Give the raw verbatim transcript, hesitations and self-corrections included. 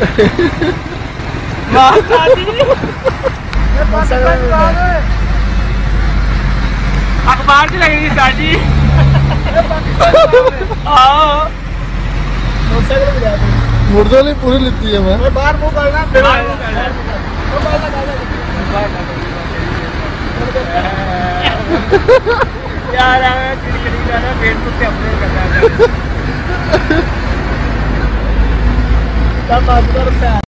अखबार च लगी साड़ी मोटरसाइकिल पूरी लेती है मैं बाहर मुंह करना यार फेसबुक पे अपलोड करना है।